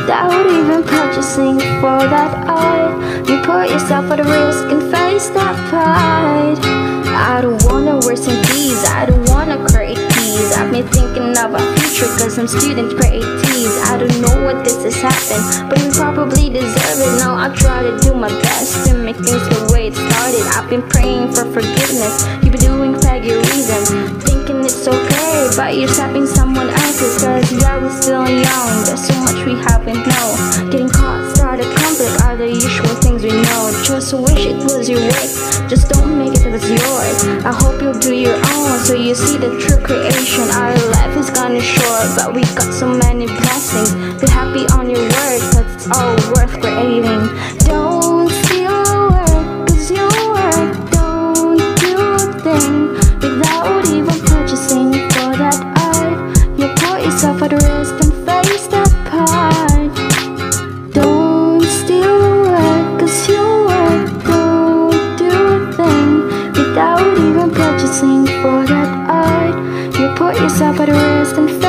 without even purchasing for that art. You put yourself at risk and face that pride. I don't wanna worsen these, I don't wanna create these. I've been thinking of our future cause I'm student creatives. I don't know what this has happened, but we probably deserve it. Now I'll try to do my best to make things the way it started. I've been praying for forgiveness, you've been doing plagiarism, thinking it's okay, but you're stepping someone else's. Cause yeah, we're still young, there's so much we haven't known. Getting caught, started conflict are the usual things we know. Just wish it was your way, just don't make it if it's yours. I hope you'll do your own so you see the true creation. Our life is kinda short, but we got so many blessings. Be happy on your word cause it's all worth creating. Don't steal your work cause your work don't do a thing without even purchasing for that art. You put yourself at risk and face that part. Don't steal your work cause your work don't do a thing without even purchasing for that art. You put yourself at risk and